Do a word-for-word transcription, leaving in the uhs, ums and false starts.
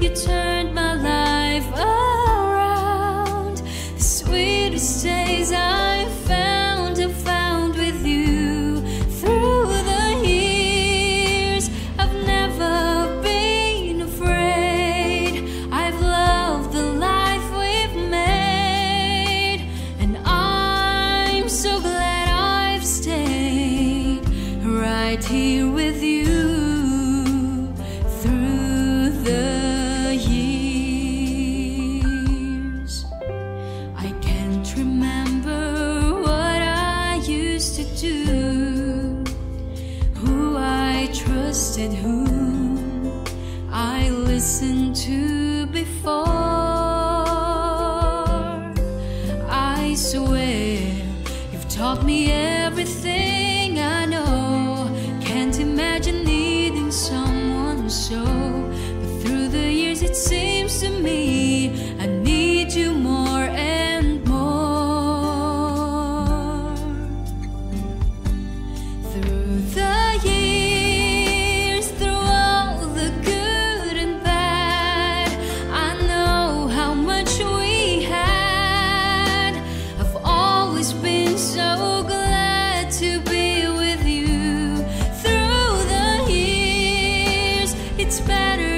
you turned my life around. The sweetest days I found have found with you. Through the years I've never been afraid. I've loved the life we've made, and I'm so glad I've stayed right here with you. Through the years I can't remember what I used to do, who I trusted, who I listened to before. I swear you've taught me everything I know. Can't imagine needing someone so, but through the years it seems to me I need you more and more. Through the years, through all the good and bad, I know how much we had. I've always been so glad to be with you. Through the years, it's better